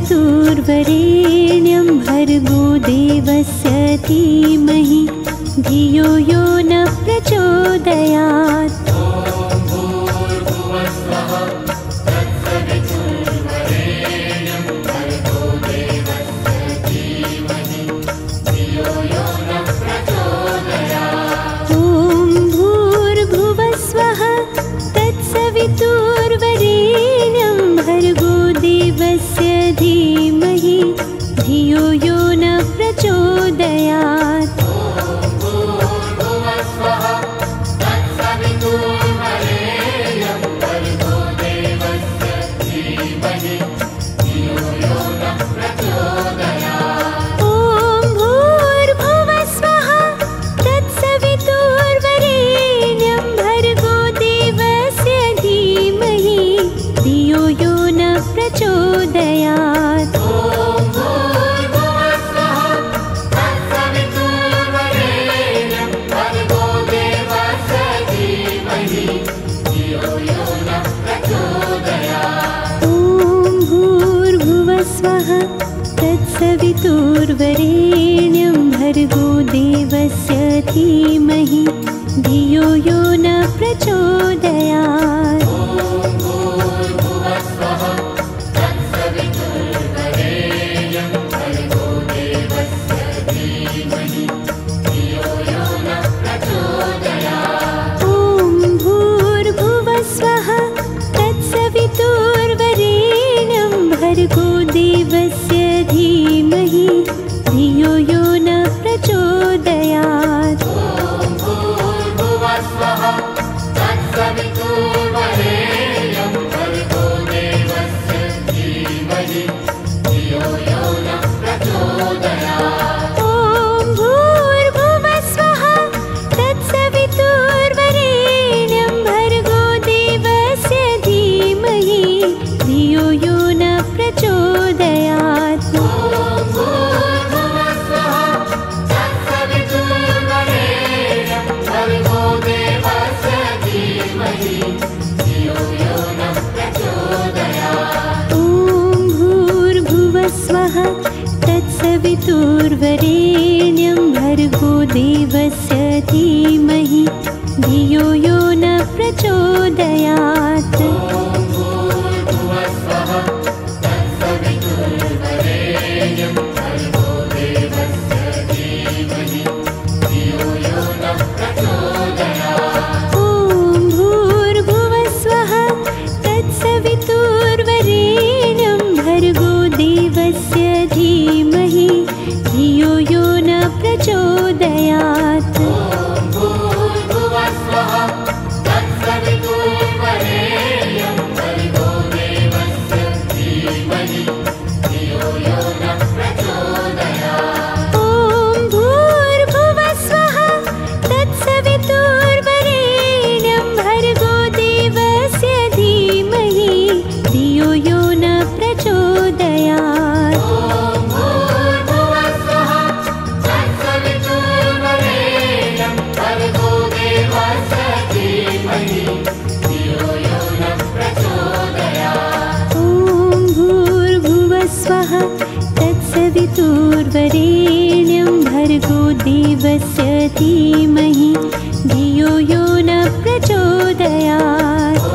तत्सवितुर्वरेण्यं भर्गो देवस्य धीमहि धियो यो न प्रचोदयात्। तत्सवितुर्वरेण्यं भर्गो देवस्य धीमहि धियो यो न प्रचोदयात्। तत्सवितुर्वरेण्यं भर्गो देवस्य धीमहि धियो यो न प्रचोदयात्। भर्गो देवस्य धीमहि धियो यो न प्रचोदयात्। तत्सवितुर्वरेण्यं भर्गो देवस्य धीमहि धियो यो न प्रचोदयात्। तत्सवितुर्वरेण्यं भर्गो देवस्य धीमहि धियो यो न प्रचोदयात्। तत्सवितुर्वरेण्यं भर्गो देवस्य धीमहि धियो यो न प्रचोदयात्।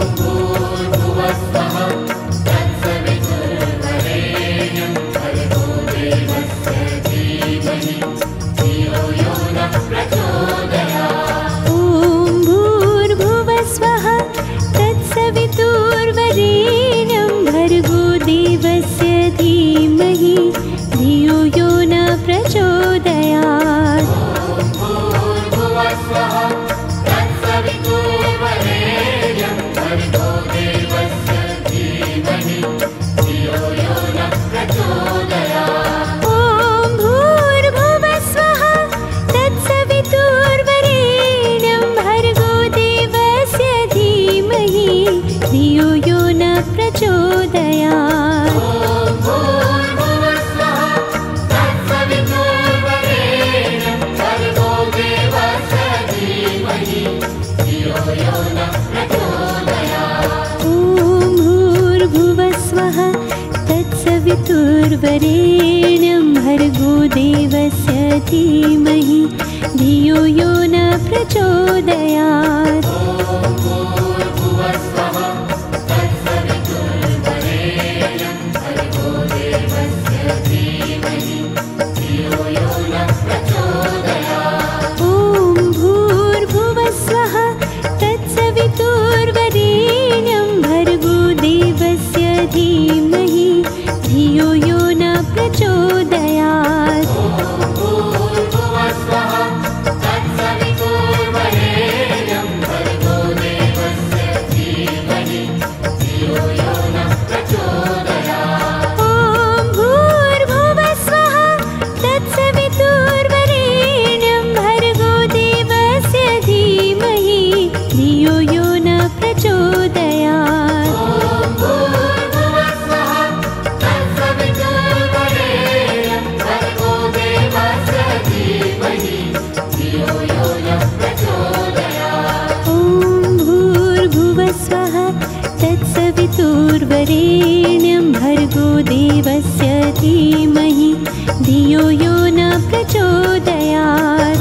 तत्सवितुर्वरेण्यं भर्गो देवस्य धीमहि धियो यो न प्रचोदयात्। ॐ धीमहि धियो यो न प्रचोदयात्। तत्सवितुर्वरेण्यं भर्गो देवस्य धीमहि धियो यो न प्रचोदयात्।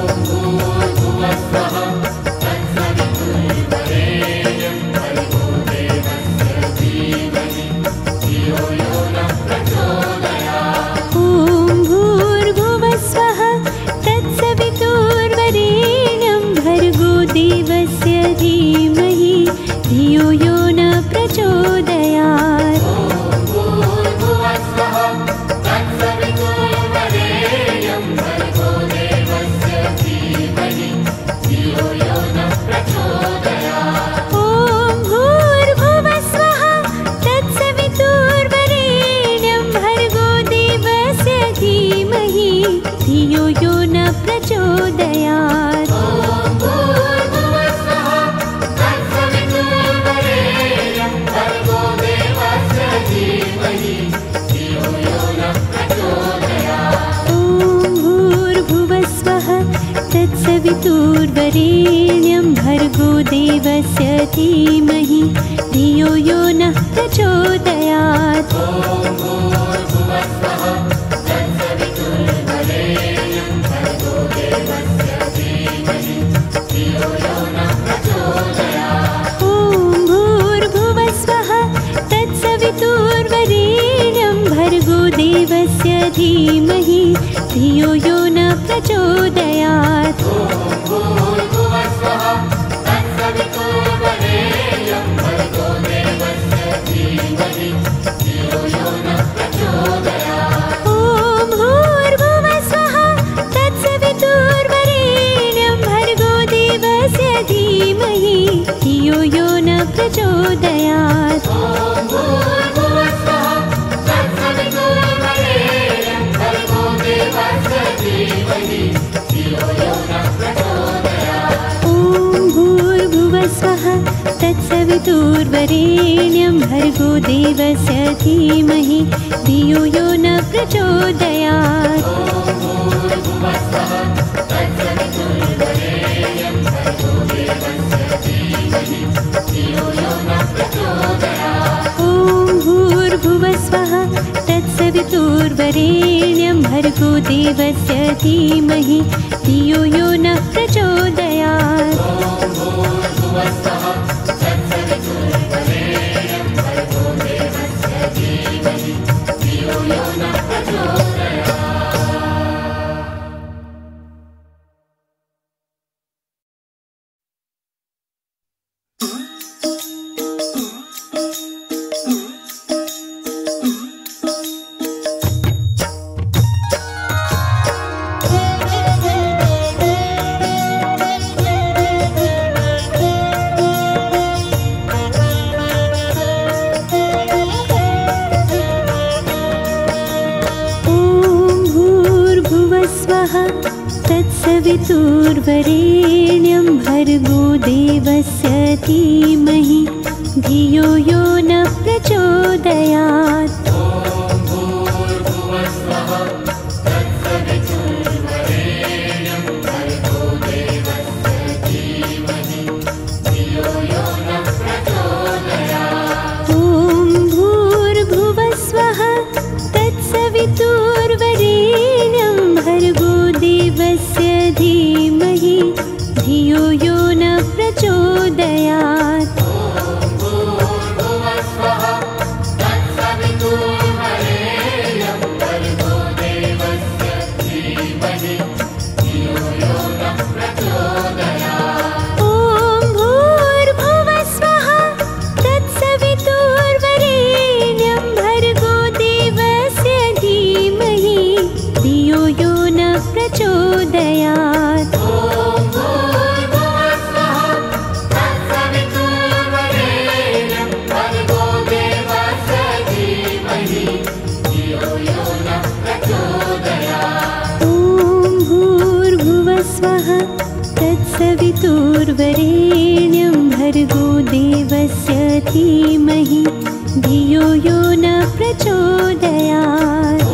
ॐ भूर्भुवः स्वः तत्सवितुर्वरेण्यं भर्गो देवस्य धीमहि धियो यो न प्रचोदयात्। धियो यो न प्रचोदयात्। तत्सवितुर्वरेण्यं भर्गो देवस्य धीमहि धियो यो नः प्रचोदयात्। ॐ भूर्भुवः स्वः तत्सवितुर्वरेण्यं भर्गो देवस्य धीमहि धियो यो न प्रचोदयात्। धियो यो न प्रचोदयात्। ॐ भूर्भुवः स्वः तत्सवितुर्वरेण्यं भर्गो देवस्य धीमहि धियो यो न प्रचोदयात्। ॐ भूर्भुवः स्वः तत्सवितुर्वरेण्यं भर्गो देवस्य धीमहि धियो यो नः प्रचोदयात्। तत्सवितुर्वरेण्यं भर्गो देवस्य धीमहि धियो यो नः प्रचोदयात्। ॐ भूर्भुवः स्वः तत्सवितुर्वरेण्यं भर्गो तत्सवितुर्वरेण्यं भर्गो देवस्य धीमहि धियो यो न प्रचोदयात्।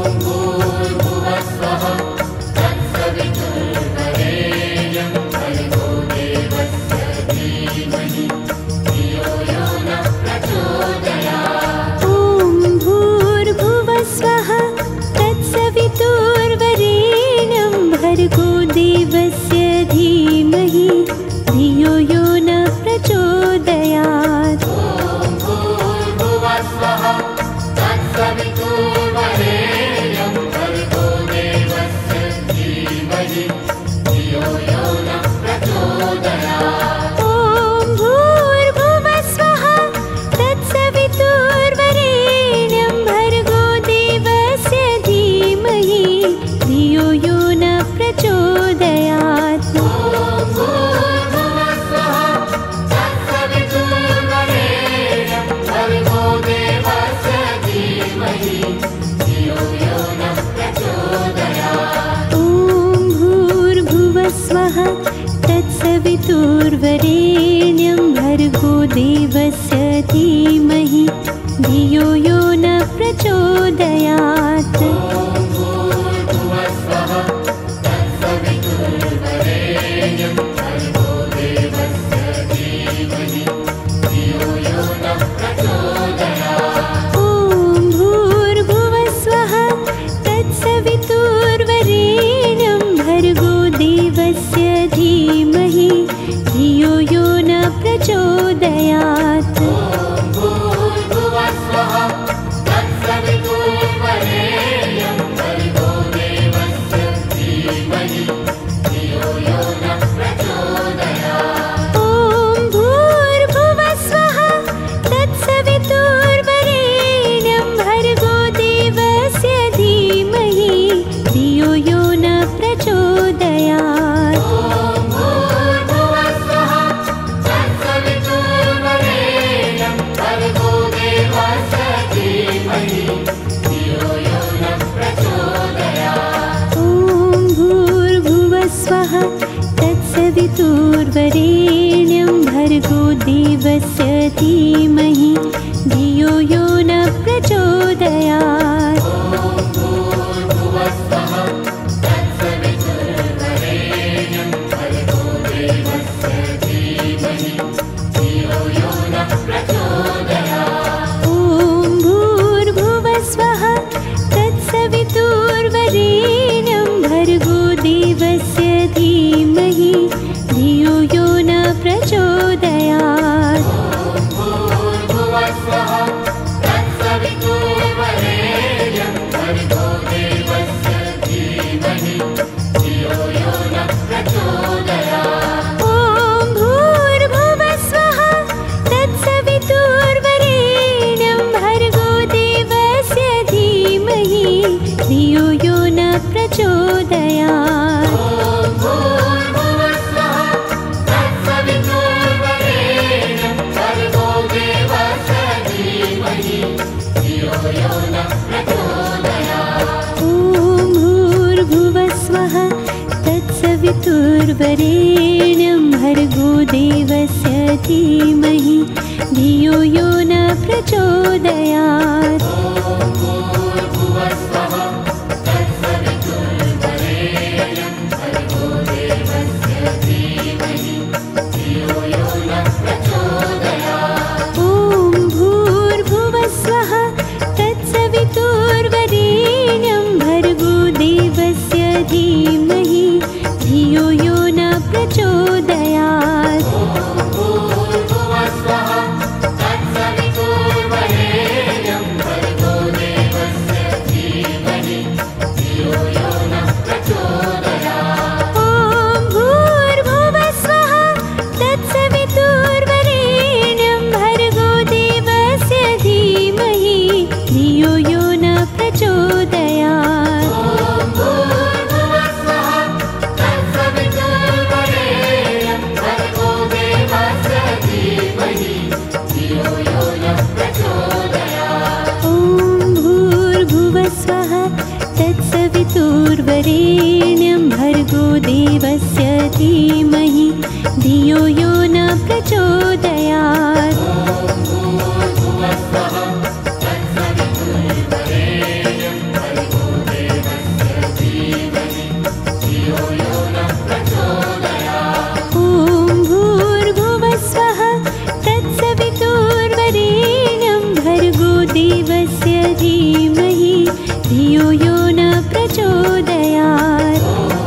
भर्गो देवस्य धीमहि धियो यो न प्रचोदयात्। ॐ भूर्भुवः स्वः तत्सवितुर्वरेण्यं भर्गो देवस्य धीमहि धियो यो न प्रचोदयात्। स्वः तत्सवितुर्वरेण्यं भर्गो देवस्य धीमहि धियो यो न प्रचोदयात्। धीमहि धियो यो न प्रचोदयात्। ॐ भूर्भुवः स्वः तत्सवितुर्वरेण्यं भर्गो देवस्य धीमहि धियो यो न प्रचोदयात्। स्वः तत्सवितुर्वरेण्यं भर्गो देवस्य धीमहि धियो यो न प्रचोदयात्। ॐ भूर्भुवः स्वः तत्सवितुर्वरेण्यं भर्गो देवस्य धीमहि धियो यो न प्रचोदयात्। ॐ भूर्भुवः स्वः तत्सवितुर्वरेण्यं भर्गो देवस्य धीमहि धियो यो न प्रचोदयात्। स्वः तत्सवितुर्वरेण्यं भर्गो देवस्य धीमहि धियो यो न प्रचोदयात्। ॐ भूर्भुवः स्वः तत्सवितुर्वरेण्यं भर्गो देवस्य धीमहि धियो यो न प्रचोदयात्। तत्सवितुर्वरेण्यं भर्गो देवस्य धीमहि धियो यो न प्रचोदयात्। ॐ भूर्भुवस्वः तत्सवितुर्वरेण्यं भर्गो देवस्य धीमहि धियो यो न प्रचोदयात्।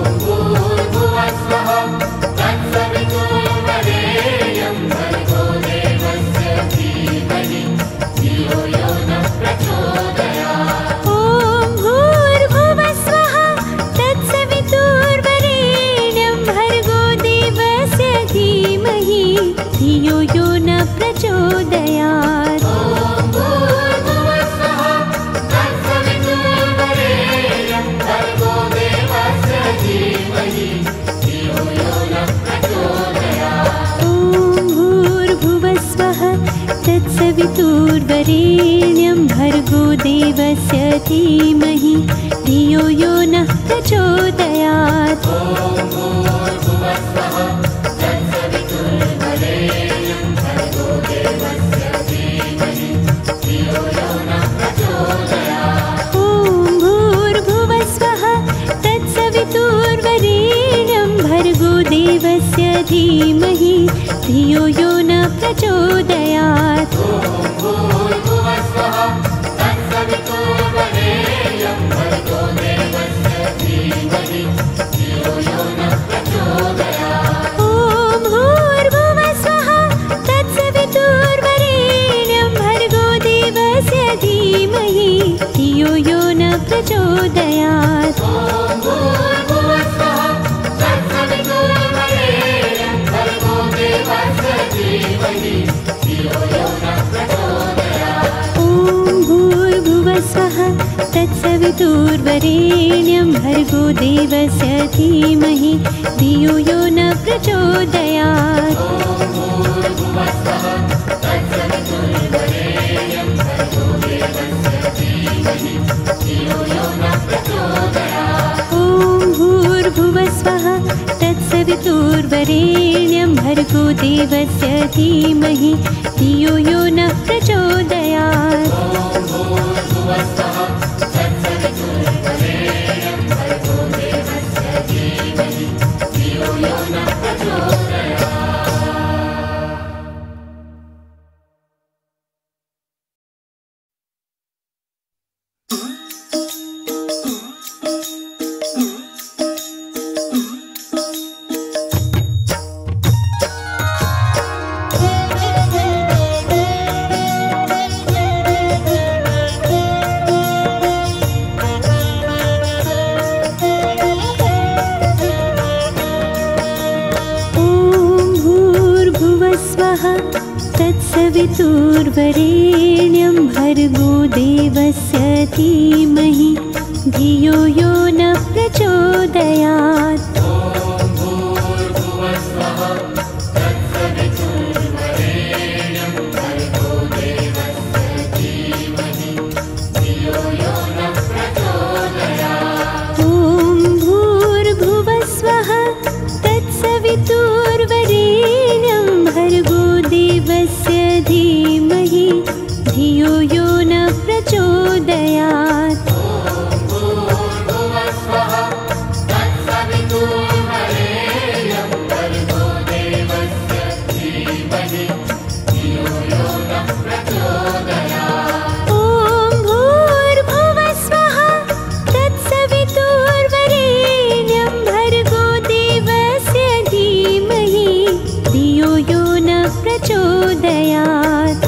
धियो यो न प्रचोदयात्। ॐ भूर्भुवस्वः तत्सवितुर्वरेण्यं भर्गो देवस्य धीमहि धियो यो न प्रचोदयात्। देवस्य धीमहि धियो यो न प्रचोदयात्। ॐ भूर्भुवस्वः तत्सवितुर्वरेण्यं भर्गो देवस्य धीमहि धियो यो न प्रचोदयात्। भूर्भुवस्वः तत्सवितुर्वरेण्यं भर्गो देवस्य धीमहि धियो यो न प्रचोदयात्। ॐ भूर्भुवस्वः तत्सवितुर्वरेण्यं भर्गो देवस्य धीमहि धियो यो न प्रचोदयात्। तत्सवितुर्वरेण्यं भर्गो देवस्य धीमहि धियो यो न प्रचोदयात्। ॐ भूर्भुवस्वः तत्सवितुर्वरेण्यं भर्गो देवस्य धीमहि धियो यो न प्रचोदयात्। प्रचोदयात्।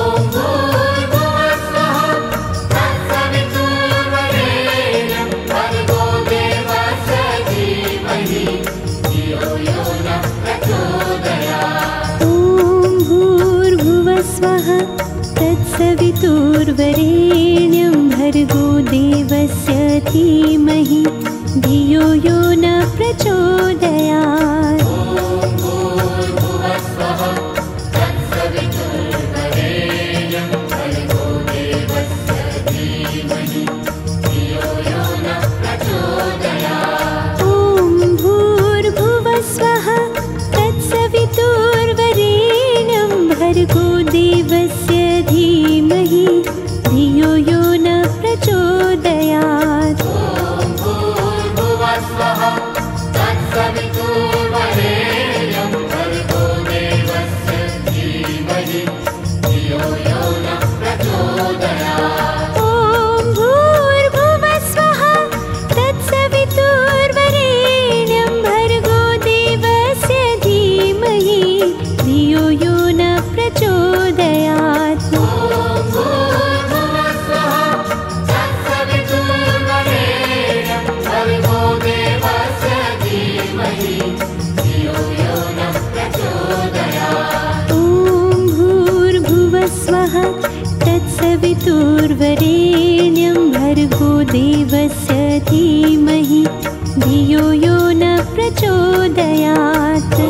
तत्सवितुर्वरेण्यं भर्गो देवस्य धीमहि धियो यो न प्रचोदयात्। ॐ धीमहि धियो यो न प्रचोदयात्।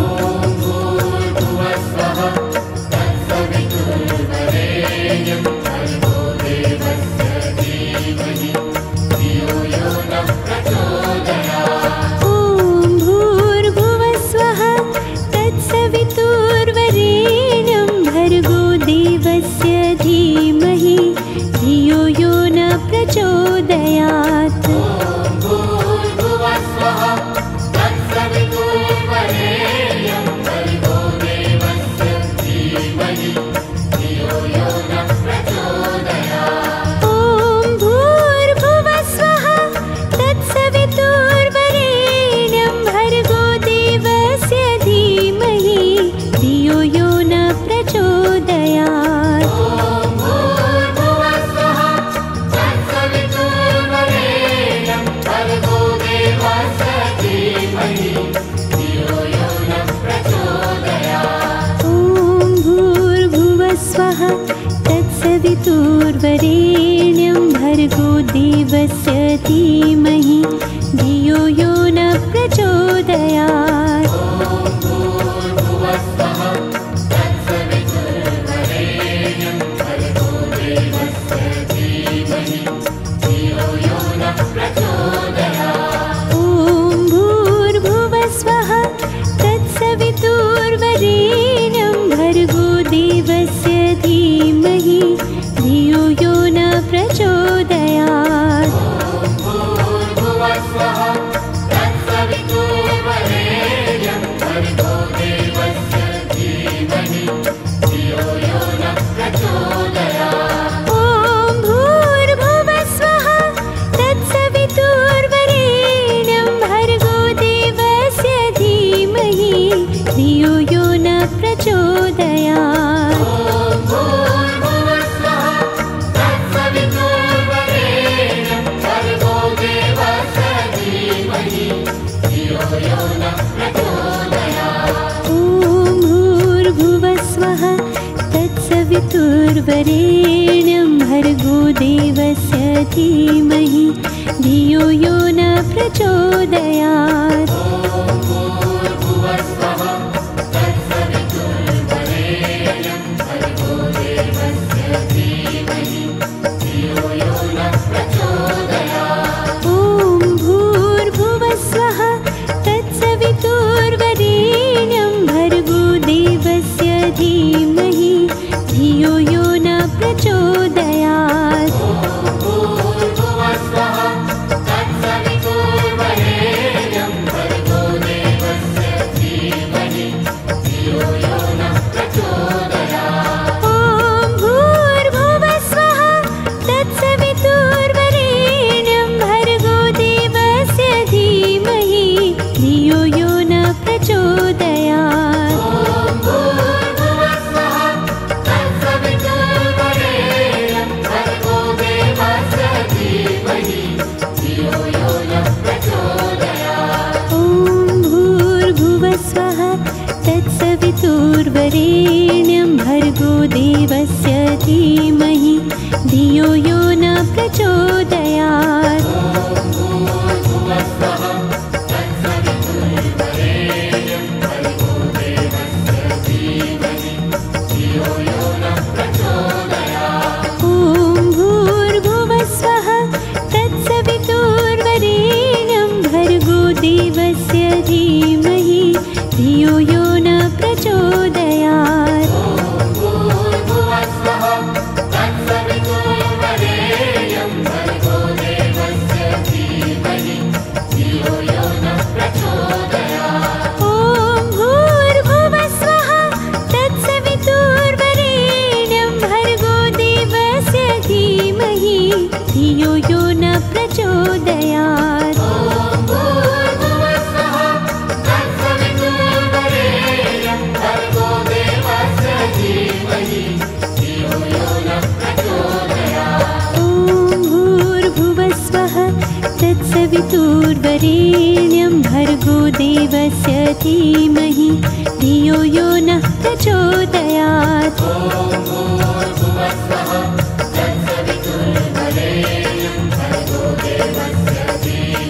तत्सवितुर्वरेण्यं भर्गो देवस्य धीमहि धियो यो न प्रचोदयात्। तत्सवितुर्वरेण्यं भर्गो देवस्य धीमहि धियो यो न प्रचोदयात्। तत्सवितुर्वरेण्यं भर्गो देवस्य धीमहि धियो यो न प्रचोदयात्। धियो यो न प्रचोदयात्। तत्सवितुर्वरेण्यं भर्गो देवस्य धीमहि धियो यो नः प्रचोदयात्। ॐ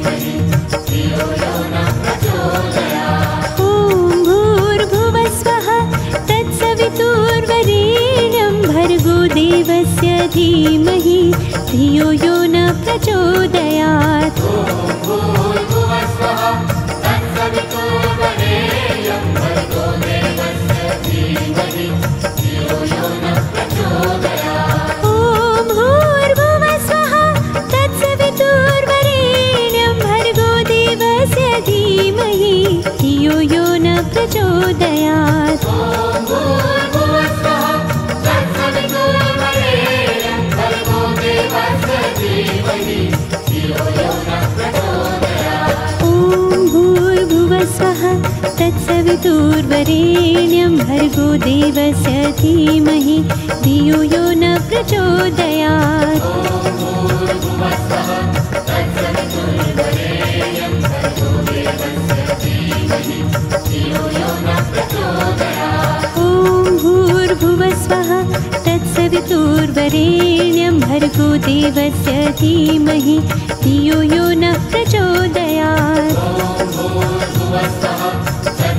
प्रचोदयात्। तत्सवितुर्वरेण्यं भर्गो देवस्य धीमहि धियो यो न प्रचोदयात्। ॐ भूर्भुवस्वः तत्सवितुर्वरेण्यं भर्गो देवस्य धीमहि धियो यो न प्रचोदयात्।